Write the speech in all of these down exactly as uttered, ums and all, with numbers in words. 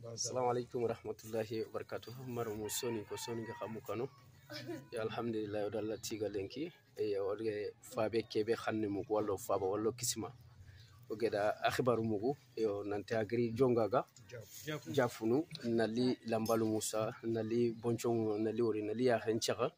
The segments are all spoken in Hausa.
Assalamu alaikum warahmatullahi wabarakatuh. Maro musoni ko soni ga xamu kanu. Ya alhamdulillah dalla tiga lenki e orge fabe kebe xanne mu wallo faba wallo kisima. O geda akhbaru mugu yo nante agri jongaga jafunu nali lambalu musa nali bonchong nali ori nali ya henchaga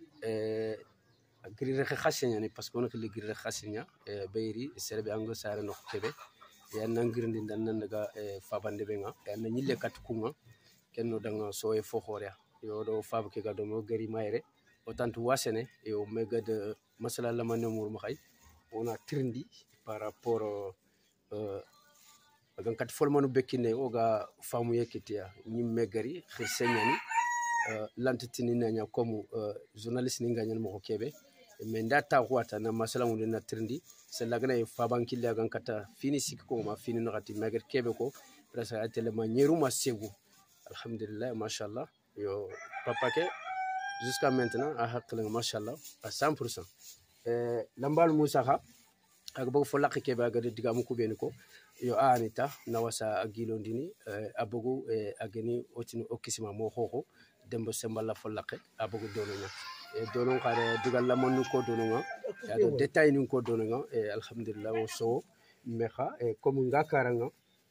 e agri re khassenya ni parce que on ke gri re khassenya e bayri serbe ango sare no kebe ya nangirndi dan nan daga e fabande benga ya na nyille kat kunga kenno danga so e fo khoria yo do fab ke gado mo gari mayre o tantu wasene yo mega de masala lamane mur ma khay on a trindi par rapport euh gan kat folmanu bekine oga famu yekitia nyim megari khisenyani euh lantitini nanya comme journaliste ni nganyal mo ko kebe mais ndata wata na masala mun na trindi c'est la gna fa banki la gan kata fini sik ko ma fini ngati magar kebe ko presque atele ma nyeru ma segu alhamdulillah machallah yo papa ke jusqu'à maintenant a hakle machallah à cent pour cent euh lambal musa kha ak bo fo lakki kebe ga diga mu ko ben ko yo anita na wasa agilondini abogo ageni otini okisima mo khoko dembo sembala fo lakke abogo dononya e donon kare digal la monu ko dononga ya do detail ni ko dononga e alhamdulillah o so mexa e comme ngakaranga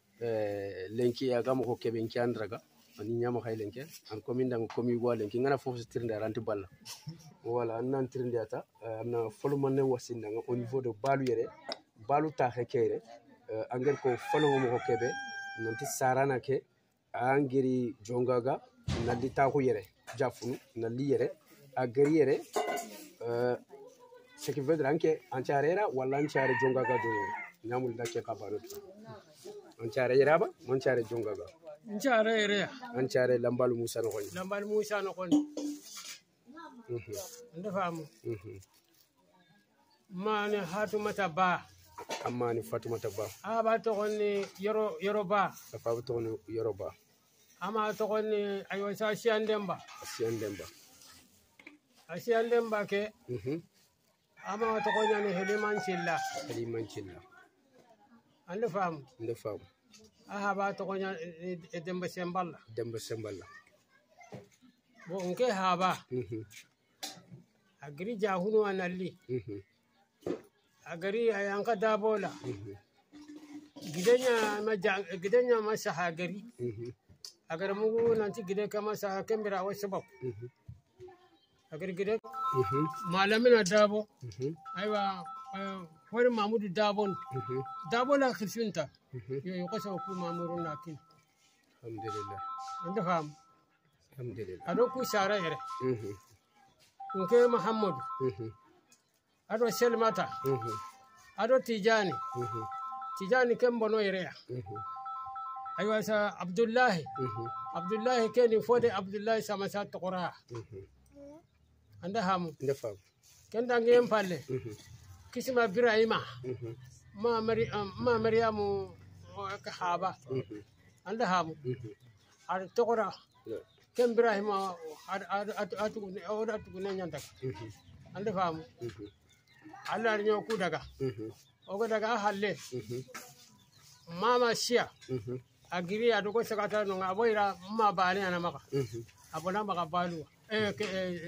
e lenki ya gam ko kebe nki andraga ani nyama khay lenki an comme ndang comme go lenki ngana fofu tirnde ranti balla wala nan tirnde ata amna folo manne wasindanga au niveau de balu yere balu ta xekere angel ko folo mo ko kebe nanti sarana ke angiri jongaga nalli ta ko yere jafunu nalli yere agriere euh ce qui veut dire que antiarera wala antiare jongaga do nyamul dakke kabaro antiare yeraba antiare jongaga antiare yere antiare lambalu musa no koni lambalu musa no koni mhm ndafamu mhm mane hatumata ba amani fatumata ba aba to koni yoro yoruba afa to koni yoruba ama to koni ayo sa siandemba siandemba asiandemba ke mhm ama to koni ne heliman chilla heliman chilla ande fam ande fam aha ba to koni e demba semballa demba semballa bo nke haba mhm agri jahunu analli mhm agari ayanka dabola mhm gidenya ma gidenya ma sahagari mhm agar mugu nanti gide kama sa kembira wa sabab mhm agar gide mhm malamina dabo mhm aywa wari mamudu dabon mhm dabo la khirsunta mhm yo yo koso ku mamurun nakin alhamdulillah anda fam alhamdulillah ado ku shara yere mhm nke muhammad mhm ado selmata mhm ado tijani mhm tijani kembono yere mhm aywa sa abdullah mhm abdullah keni fode abdullah sama sa tqura mhm anda ham ande fam kenda ngem palle mhm kisima ibrahima mhm ma mari ma mariamu ka haba mhm anda ham mhm ar tqura yeah kem ibrahima ar atu atu atu nyanda mhm anda fam mhm Allah nyo ku daga mhm ogo daga halle mhm mama shia mhm agiri adu ko sakata no ngaboira ma bani ana maka mhm abona maka balu eh ke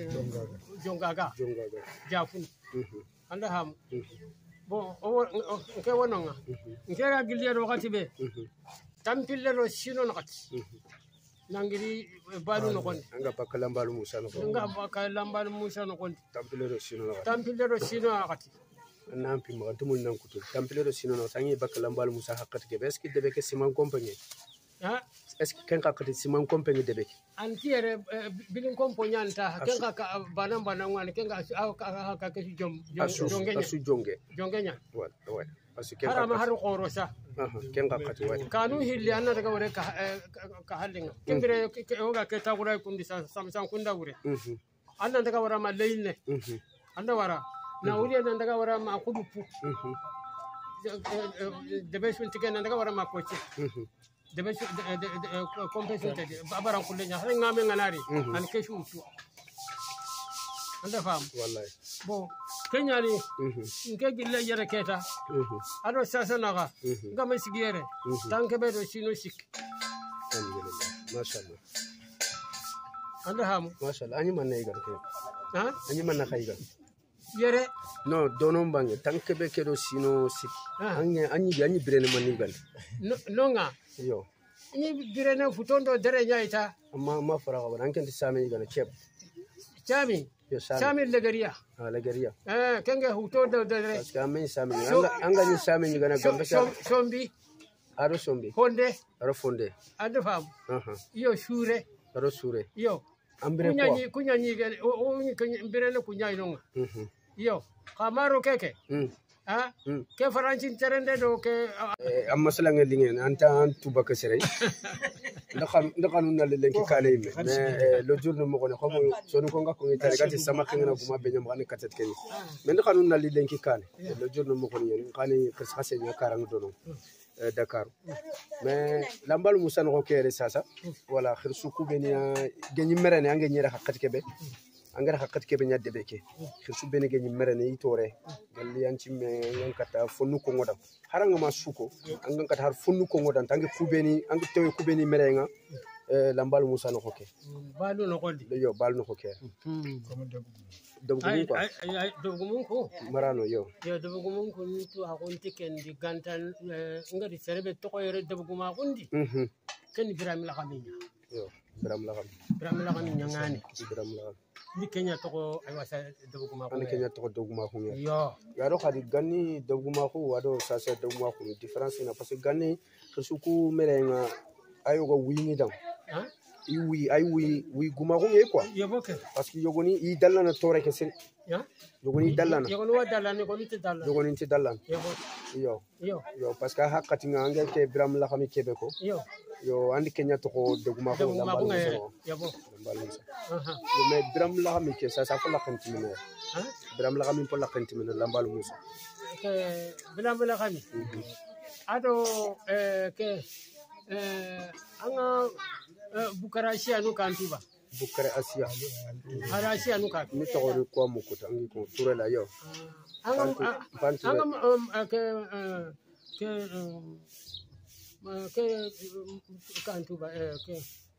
jongaga jongaga jafun mhm anda ham mhm bo o ke wononga nke ga gilya wakati be mhm tampille ro sino nakati mhm nangiri balu no kon anga pakala mbalu musa no ko nga baka lambal musa no kon tampilero sino no tampille ro sino nakati nampi ma tumul nan kutul tampilero sino no tangi bakala mbalu musa hakati ke beski debe ke siman compagnie ha est ce que ken hakati siman compagnie debe antiere bilin kompo nyanta ken ka banan banan wan ken ka ka ka ke jom jonge asu jonge jonge nya wala wala asu ken harama haru qorosa aha ken hakati wala kanu hilli anna daga wore ka ka hallinga kembere oga ke tagura kundi samsan kunda wure mhm anna daga wara ma leyne mhm anda wara na wuri anna daga wara ma kudupu mhm de besun tiken daga wara ma poche mhm de besun compensate babara kulle nya har ngame nganari an ke shutu anda fam wallahi bon kenyani mhm nke gille yere keta mhm ado sasa naga mhm ngame sigere tanke be do sino sik alhamdulillah masha Allah anda hamu masha Allah anyi man nay gan ko ha anyi man na khayga yere no dono bange tanke be kedo sino sik anyi anyi anyi birene man ni gan no nga yo ni birene futondo dere nyaita amma ma fara ko an kan same gan cheb chami yo same same legariya ah legariya eh kenge futondo dere parce que amen same anga anga ni same ni gan gambe sombi aro sombi honde aro fonde anda fam aha yo shure aro sure yo ambire ko kunyanyi kunyanyi gane o o ni birene kunyanyi nonga mhm yo kamaro keke mm ah ke faranci terende do ke amma sala nga lingen anta tuba ka sere ndaxam ndaxanu na le lenki kale me mais le jour no mo ko ne xomo sonu ko ngako ngi tare gati sama xingna buma be ñam xane katet ken mais ndaxanu na le lenki kale le jour no mo ko ni xane kess xasse ñu karang do Dakar mais lambal musa no ko kere sasa wala khirsu ku be ni geni merene ange ñira xakati kebe angara hakati kebe nya debeke khirsu bene ge nyimere ne itore galli yanci me ngankata fonu ko ngoda haranga ma suko angankata har fonu ko ngoda tangi kubeni angi tewe kubeni merenga eh lambal musa no hoke balu no goldi yo bal no hoke dogu mun ko ay dogu mun ko marano yo yo dogu mun ko ni to hakon tiken di gantan ngari serebe to ko yere dogu ma kundi mhm ken biram la xaminya yo biram la xam biram la xaminya ngani biram la ni Kenya toko ay wasa doguma ko ani Kenya toko doguma ko yo yaro khadi ganni doguma ko wado sasa doguma ko difference na parce que ganni khsuku merenga ayo go wini dam ha i wi ay wi wi guma ko ngi quoi yo boke parce que yogoni i dallana tore ke sen ya yogoni dallana yogoni wa dallana ko ni te dallana yogoni ti dallan yo yo yo yo parce que hakati nga ngel ke bram la xami kebe ko yo yo andi Kenya toko doguma ko doguma ko yo bo aha mais bram la xami ke sa sa ko la xanti mena ha bram la xami ko la xanti mena lambal musa ke bram la xami ado eh ke eh anga bukara asia no kantuba bukara asia ara asia no kan ni to ko mo ko tangi ko turela yo anga anga ke ke ke kantuba ke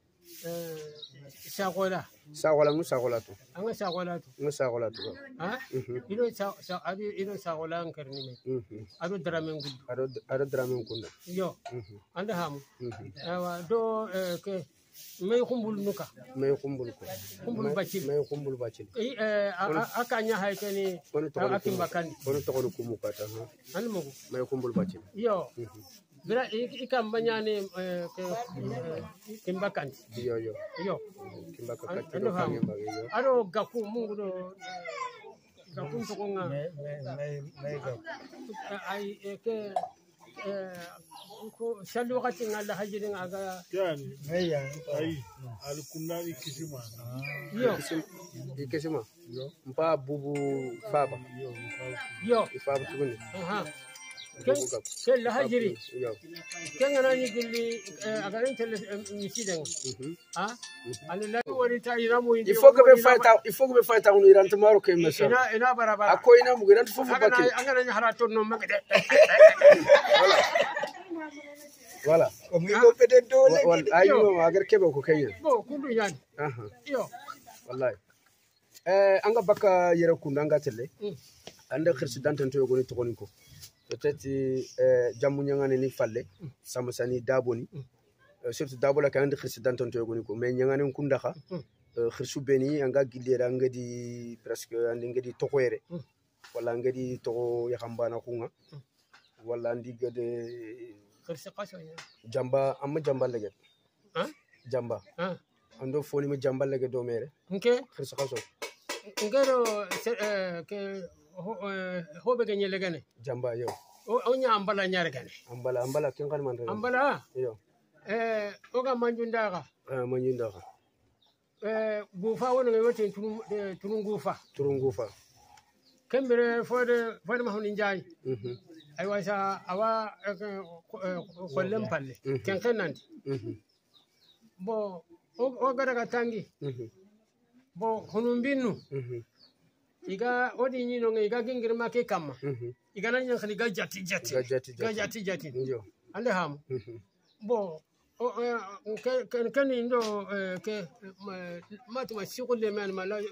sagola sagola mu sagola to anga sagola to mu sagola to ha ino sa sa adi ino sagola nkarni me ado drame ngud ado ado drame ngunda yo anda hamu awa do ke may xumbul nuka may xumbul ko xumbul bacil may xumbul bacil eh akanya hay kani akimbakani kono to ko mu kata ha an mo may xumbul bacil yo bira ikam banyane ke kimbakan yo yo yo kimbaka katiro kange mbage yo aro gaku mungu do gaku to konga may may gaku ay ke ko shalu wakati ngala hajiri ngaga yani meya ai alkunna ikisima yo ikisima yo mpa bubu faba yo yo faba tuguni aha ke la hajiri yo ke ngana ni gilli agarin tele misiden ha alila wari ta iramu il faut que be fayta il faut que be fayta on iran tomorrow ke mesa ina ina barabara akoy na mu giran fofu bakki angana ni harato no magde voilà voilà comme il peut être dole ayo agar kebe ko kayyen bo kundu yan aha yo wallahi eh anga baka yere kunda anga tele anda khirsi dantan to yogoni to ko peut-être euh jamu nyangane ni falle samasani daboni surtout dabola kan anda khirsi dantan to yogoni ko mais nyangane kunda kha khirsu beni anga gilera ngadi presque andi ngadi tokoyere wala ngadi to yakambana kunga wala andi gade khirsi qaso jamba amma jamba lege ha jamba ha ando foni mi jamba lege do mere nke khirsi qaso ngero ke hobe ganye legane jamba yo o nya ambala nyar gane ambala ambala kin kan man ambala yo eh oga manjunda ga eh manjunda ga eh gufa wona ngai wote tunu tunu gufa tunu gufa kembere fode fode ma honin jay mhm ay wasa awa ko lempalle ken kenanti mhm bo o gara ga tangi mhm bo honum binnu mhm iga odi nyino ngai ga gingirma ke kamma iga nan yan khali ga jati jati ga jati ga jati jati yo ande ham bo كان كان عنده ك ما تمشي كل ما ما لا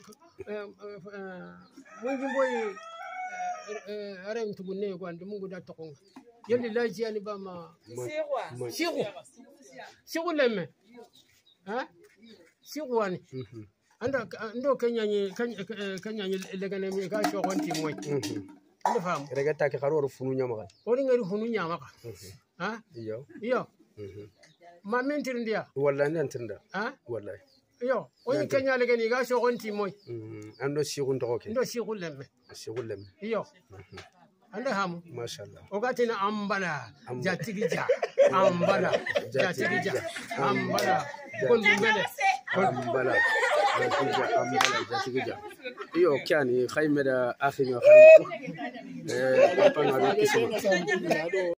ممكن بوي أرام تقولني يقول ممكن ده تقول يلي لا جاني بما سيغوا سيغوا سيغوا لما ها سيغواني عندك عنده كنيا كنيا اللي كان يمي كاشوا كنتي موي أنا فاهم رجعت كي خروج فنون يا ورين غير فنون يا مكا ها إياه إياه ما من ترنديا والله أنا ترندا ها والله إياه وين كنيا اللي كان يكاشوا كنتي موي عنده شيء تروكي عنده سيغوا لما شيء لما إياه anda hamu mashallah ogatina ambala jatigija ambala jatigija ambala kondumele ambala jatigija ambala jatigija iyo kyani khaymeda akhi nga khamu eh papa nga kisima